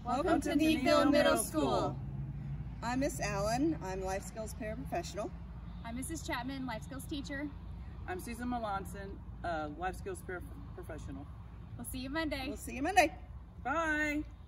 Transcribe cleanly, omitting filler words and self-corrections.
Welcome to Needville Middle School. I'm Miss Allen. I'm Life Skills Paraprofessional. I'm Mrs. Chapman, Life Skills Teacher. I'm Susan Melanson, Life Skills Paraprofessional. We'll see you Monday. We'll see you Monday. Bye.